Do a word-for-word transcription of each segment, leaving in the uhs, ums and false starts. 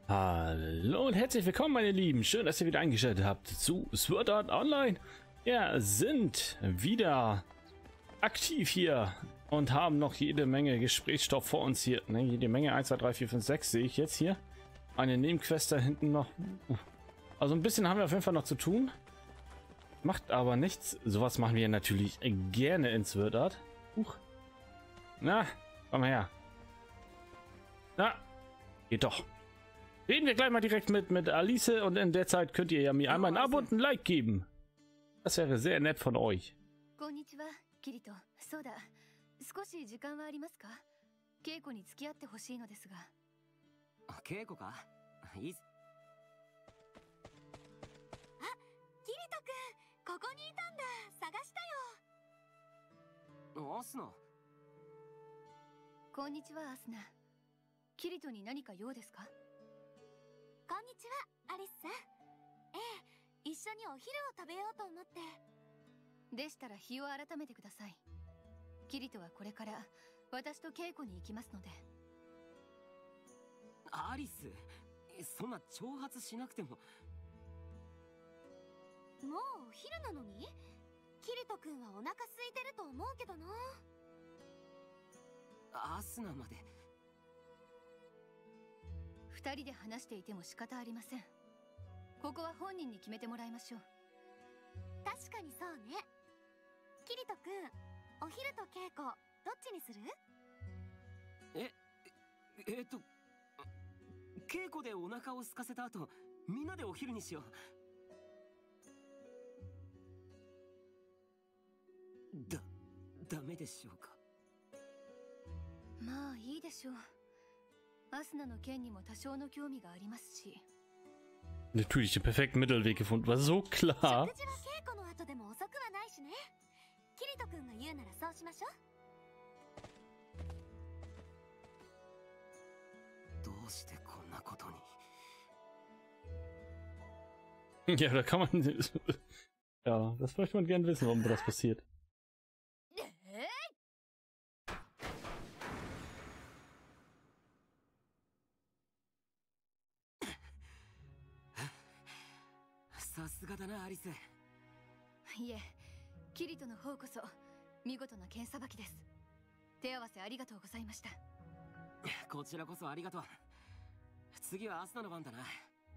Hallo und herzlich willkommen, meine Lieben. Schön, dass ihr wieder eingeschaltet habt zu Sword Art Online. Wir sind wieder aktiv hier und haben noch jede Menge Gesprächsstoff vor uns hier. Ne, jede Menge. eins, zwei, drei, vier, fünf, sechs sehe ich jetzt hier. Eine Nebenquest da hinten noch. Also ein bisschen haben wir auf jeden Fall noch zu tun. Macht aber nichts. Sowas machen wir natürlich gerne in Sword Art. Huch. Na, komm her. Na, geht doch. Reden wir gleich mal direkt mit, mit Alice und in der Zeit könnt ihr ja mir einmal ein Abo und ein Like geben. Das wäre sehr nett von euch. Konnichiwa, Kirito. So da. 少し時間はありますか? 稽古に付き合ってほしいのですが。 稽古か? いい。 あ、キリト君、ここにいたんだ。探したよ。 アスナ。 こんにちは、アスナ。キリトに何か用ですか? こんにちは、アリスさん。ええ、一緒にお昼を食べようと思って。 でしたら日を改めてください。キリトはこれから私と稽古に行きますので。 アリス、そんな挑発しなくても。 もうお昼なのに？キリト君はお腹空いてると思うけどな。 アスナまで。 二人で話していても仕方ありません。ここは本人に決めてもらいましょう。 確かにそうね。キリト君、お昼と稽古どっちにする？ え、えっと稽古でお腹を空かせた後、みんなでお昼にしよう。だ、ダメでしょうか。 まあいいでしょう。アスナの件にも多少の興味がありますし。 Natürlich den perfekten Mittelweg gefunden, war so klar. 食事は稽古の後でも遅くはないしね。キリト君が言うならそうしましょう。どうしてこんなことに Ja, da kann man. Ja, das möchte man gern wissen, warum das passiert. さすがだな、アリス。 いえ、キリトの方こそ見事な剣さばきです。手合わせありがとうございました。 こちらこそありがとう。次はアスナの番だな。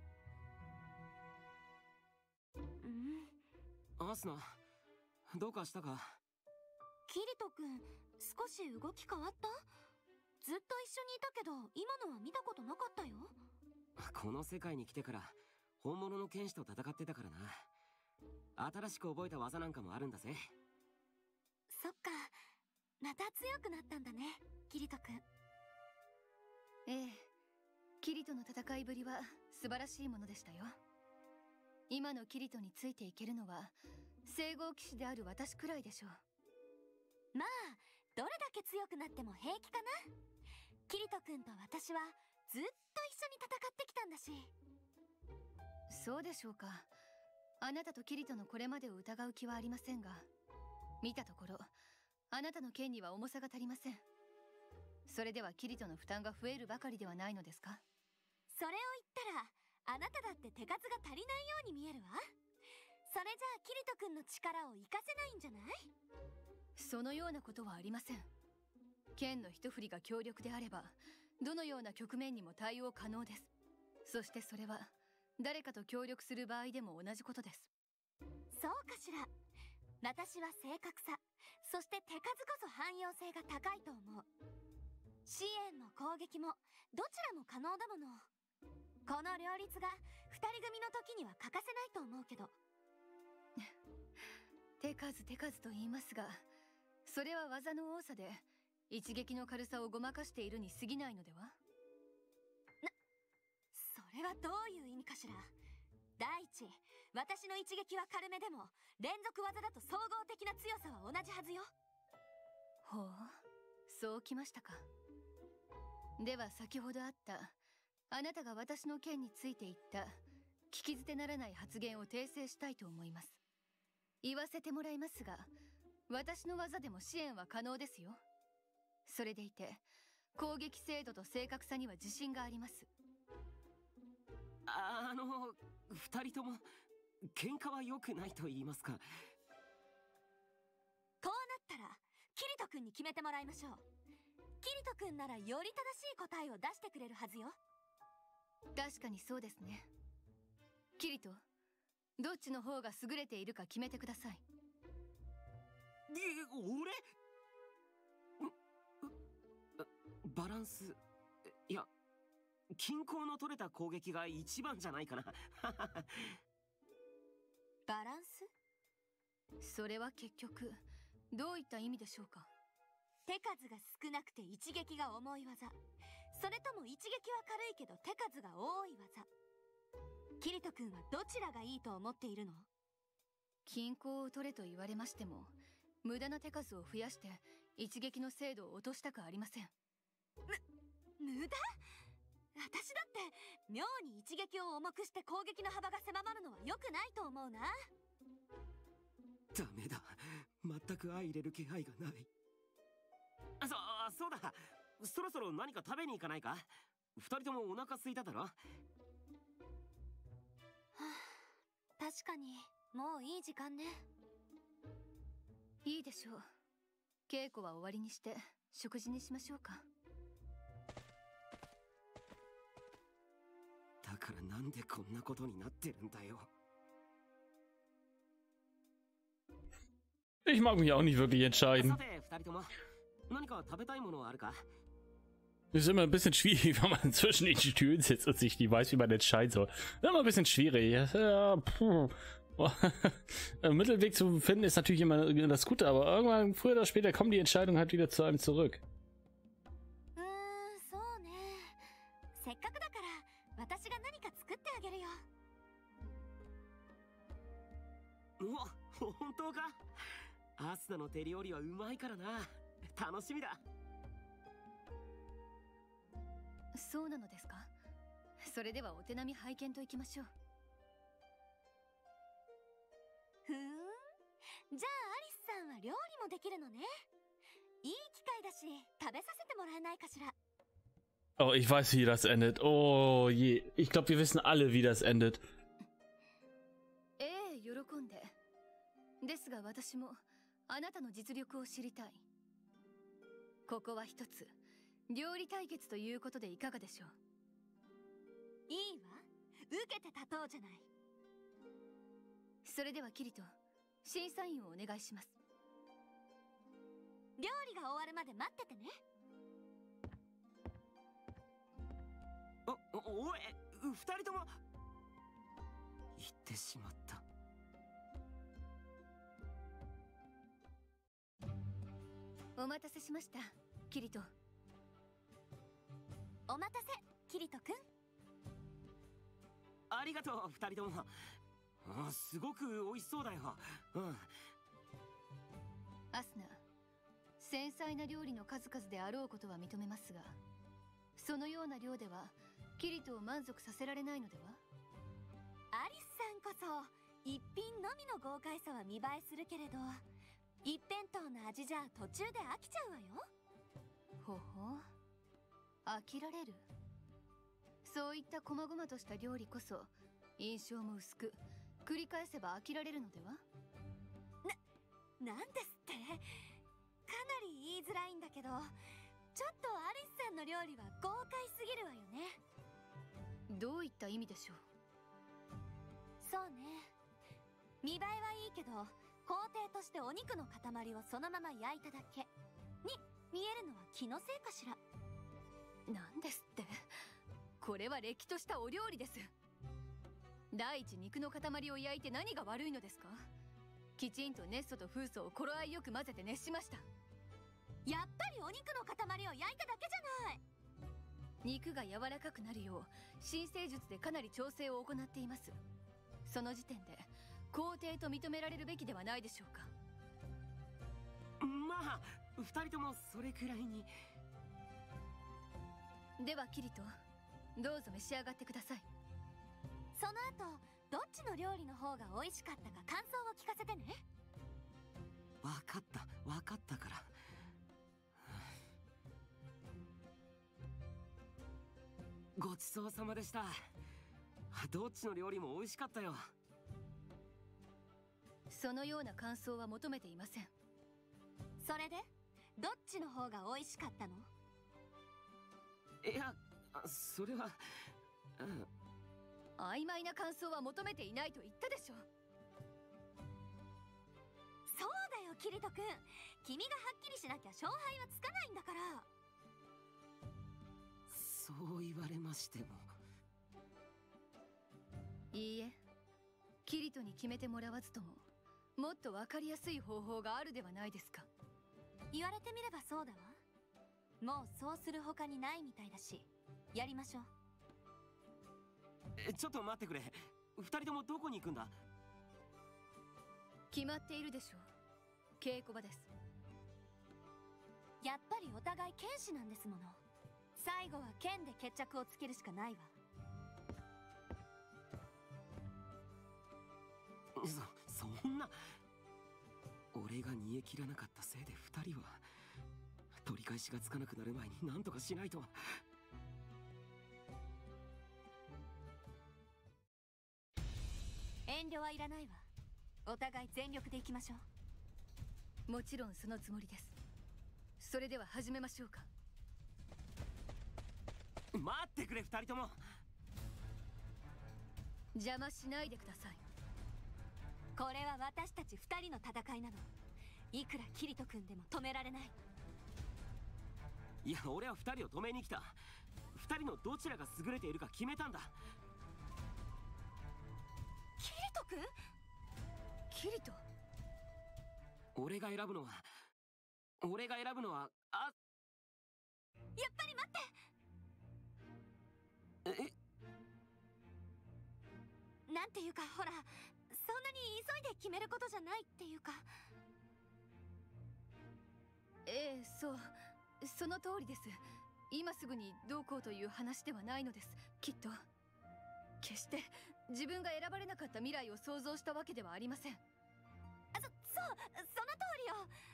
うん。 アスナ、どうかしたか？ キリト君、少し動き変わった？ずっと一緒にいたけど、今のは見たことなかったよ。 この世界に来てから本物の剣士と戦ってたからな。新しく覚えた技なんかもあるんだぜ。 そっか、また強くなったんだね、キリト君。 ええ、キリトの戦いぶりは素晴らしいものでしたよ。今のキリトについていけるのは聖号騎士である私くらいでしょう。 まあ、どれだけ強くなっても平気かな。キリト君と私はずっと一緒に戦ってきたんだし。 そうでしょうか。あなたとキリトのこれまでを疑う気はありませんが、見たところあなたの剣には重さが足りません。それではキリトの負担が増えるばかりではないのですか？ それを言ったらあなただって手数が足りないように見えるわ。それじゃあキリト君の力を活かせないんじゃない？ そのようなことはありません。剣の一振りが強力であればどのような局面にも対応可能です。そしてそれは誰かと協力する場合でも同じことです。 そうかしら。私は正確さ、そして手数こそ汎用性が高いと思う。支援も攻撃もどちらも可能だもの。この両立が二人組の時には欠かせないと思うけど。 手数手数と言いますが、それは技の多さで一撃の軽さをごまかしているに過ぎないのでは？ それはどういう意味かしら。第一、私の一撃は軽めでも連続技だと総合的な強さは同じはずよ。 ほう、そうきましたか。では先ほどあったあなたが私の剣について言った聞き捨てならない発言を訂正したいと思います。言わせてもらいますが、私の技でも支援は可能ですよ。それでいて攻撃精度と正確さには自信があります。 あの二人とも喧嘩は良くないと言いますか。 こうなったらキリト君に決めてもらいましょう。キリト君ならより正しい答えを出してくれるはずよ。 確かにそうですね。キリト、どっちの方が優れているか決めてください。 え、俺？バランス、いや、均衡の取れた攻撃が一番じゃないかな。 バランス？ それは結局どういった意味でしょうか。 手数が少なくて一撃が重い技、それとも一撃は軽いけど手数が多い技。キリト君はどちらがいいと思っているの？ 均衡を取れと言われましても、無駄な手数を増やして一撃の精度を落としたくありません。 む無駄？私だって妙に一撃を重くして攻撃の幅が狭まるのは良くないと思うな。 ダメだ、全く相入れる気配がない。そそうだ、そろそろ何か食べに行かないか。二人ともお腹空いただろ。はあ、確かにもういい時間ね。 いいでしょう。稽古は終わりにして食事にしましょうか。 だからなんでこんなことになってるんだよ。 Ich mag mich auch nicht wirklich entscheiden. さて、二人とも何か食べたいものはあるか？ Ist immer ein bisschen schwierig, wenn man zwischen den Stühlen sitzt und sich nicht weiß, wie man entscheiden soll. Ist immer ein bisschen schwierig. Ja, puh. Einen Mittelweg zu finden ist natürlich immer das Gute, aber irgendwann, früher oder später, kommen die Entscheidungen halt wieder zu einem zurück. うーん、そうね。せっかくだから私が何か作ってあげるよ。 うわ、本当か？アスナの手料理はうまいからな。楽しみだ。 そうなのですか。それではお手並み拝見といきましょう。 ふーん、じゃあアリスさんは料理もできるのね。いい機会だし食べさせてもらえないかしら。 Oh, ich weiß, wie das endet. Oh je. Ich glaube, wir wissen alle, wie das endet. ええ、喜んで。ですが私もあなたの実力を知りたい。ここは一つ料理対決ということでいかがでしょう。 いいわ、受けて立とうじゃない。 それではキリト、審査員をお願いします。 料理が終わるまで待っててね。 お、お、おい、二人とも言ってしまった。 お待たせしました、キリト。 お待たせ、キリトくん。 ありがとう、二人とも。あ、すごく美味しそうだよ。うん。 アスナ、繊細な料理の数々であろうことは認めますが、そのような量ではキリトを満足させられないのでは？ アリスさんこそ一品のみの豪快さは見栄えするけれど、一辺倒な味じゃ途中で飽きちゃうわよ。 ほほう、飽きられる。そういった細々とした料理こそ印象も薄く、繰り返せば飽きられるのでは？ な、なんですって？かなり言いづらいんだけど、ちょっとアリスさんの料理は豪快すぎるわよね。 どういった意味でしょう？ そうね、見栄えはいいけど工程としてお肉の塊をそのまま焼いただけに見えるのは気のせいかしら。 なんですって。これはれっきとしたお料理です。第一、肉の塊を焼いて何が悪いのですか？きちんとネッソとフーソを頃合いよく混ぜて熱しました。 やっぱりお肉の塊を焼いただけじゃない。 肉が柔らかくなるよう神聖術でかなり調整を行っています。その時点で皇帝と認められるべきではないでしょうか。 まあ、二人ともそれくらいに。 ではキリト、どうぞ召し上がってください。 その後どっちの料理の方が美味しかったか感想を聞かせてね。 わかった、わかったから。ごちそうさまでした。 どっちの料理も美味しかったよ。 そのような感想は求めていません。 それでどっちの方が美味しかったの？ いや、それは、うん、 曖昧な感想は求めていないと言ったでしょ。 そうだよキリト君、君がはっきりしなきゃ勝敗はつかないんだから。 そう言われましても。 いいえ、キリトに決めてもらわずとももっと分かりやすい方法があるではないですか。 言われてみればそうだわ。もうそうする他にないみたいだし、やりましょう。 え、ちょっと待ってくれ。二人ともどこに行くんだ？ 決まっているでしょう。稽古場です。 やっぱりお互い剣士なんですもの。最後は剣で決着をつけるしかないわ。 そ、そんな。俺が煮え切らなかったせいで二人は取り返しがつかなくなる前に何とかしないと。 遠慮はいらないわ。お互い全力でいきましょう。もちろんそのつもりです。それでは始めましょうか。 待ってくれ二人とも。 邪魔しないでください。 これは私たち二人の戦いなの。いくらキリト君でも止められない。 いや、俺は二人を止めに来た。二人のどちらが優れているか決めたんだ。 キリト君？ キリト？ 俺が選ぶのは俺が選ぶのはあやっぱり待って。 え？ なんていうか、ほら、そんなに急いで決めることじゃないっていうか。 ええ、そう、その通りです。今すぐにどうこうという話ではないのです、きっと。決して自分が選ばれなかった未来を想像したわけではありません。 あ、そ、そう、その通りよ。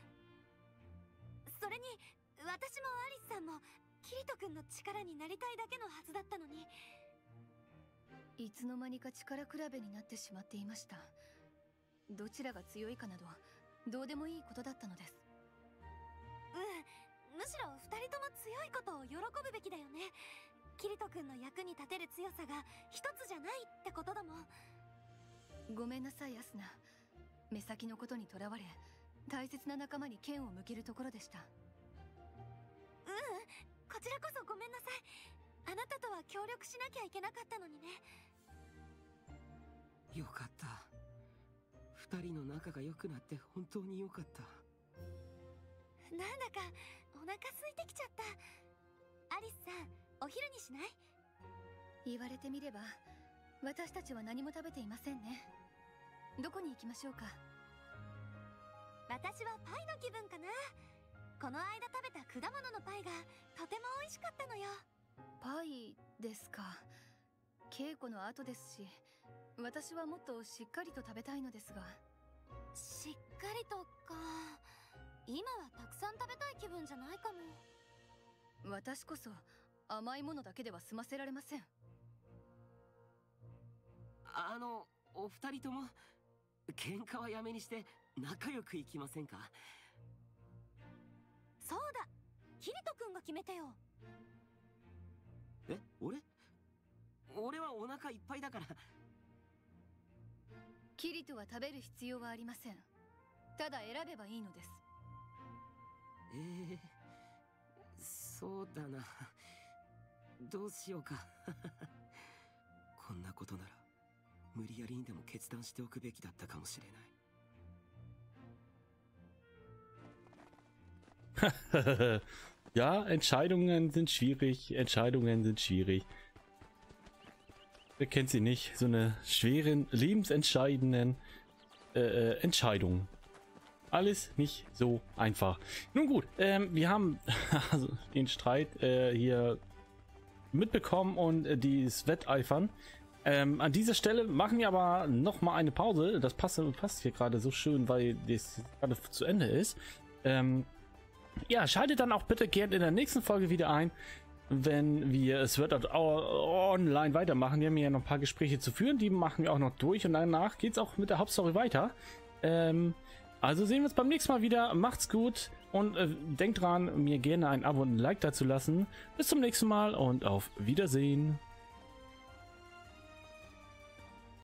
それに、私もアリスさんもキリト君の力になりたいだけのはずだったのに。 いつの間にか力比べになってしまっていました。どちらが強いかなどどうでもいいことだったのです。 うん、むしろ二人とも強いことを喜ぶべきだよね。キリト君の役に立てる強さが一つじゃないってことだもん。 ごめんなさいアスナ。目先のことにとらわれ大切な仲間に剣を向けるところでした。 ううん、こちらこそごめんなさい。あなたとは協力しなきゃいけなかったのにね。 よかった。二人の仲が良くなって本当によかった。 なんだかお腹空いてきちゃった。アリスさん、お昼にしない？ 言われてみれば私たちは何も食べていませんね。どこに行きましょうか？ 私はパイの気分かな。この間食べた果物のパイがとても美味しかったのよ。 パイですか。稽古の後ですし、私はもっとしっかりと食べたいのですが。 しっかりとか。今はたくさん食べたい気分じゃないかも。 私こそ甘いものだけでは済ませられません。 あの、お二人とも喧嘩はやめにして仲良くいきませんか？ そうだ、キリト君が決めてよ。 え、俺？俺はお腹いっぱいだから。 キリトは食べる必要はありません。ただ選べばいいのです。 ええー、そうだな。どうしようか。こんなことなら無理やりにでも決断しておくべきだったかもしれない。Ja, Entscheidungen sind schwierig. Entscheidungen sind schwierig. Wer kennt sie nicht? So eine schweren, lebensentscheidenden äh, Entscheidungen. Alles nicht so einfach. Nun gut, ähm, wir haben also den Streit äh, hier mitbekommen und äh, dieses Wetteifern. Ähm, an dieser Stelle machen wir aber noch mal eine Pause. Das passt, passt hier gerade so schön, weil das gerade zu Ende ist. Ähm, ja, schaltet dann auch bitte gerne in der nächsten Folge wieder ein. wenn wir Sword Art Online weitermachen. Wir haben ja noch ein paar Gespräche zu führen, die machen wir auch noch durch und danach geht es auch mit der Hauptstory weiter. Ähm, also sehen wir uns beim nächsten Mal wieder. Macht's gut und äh, denkt dran, mir gerne ein Abo und ein Like dazu lassen. Bis zum nächsten Mal und auf Wiedersehen.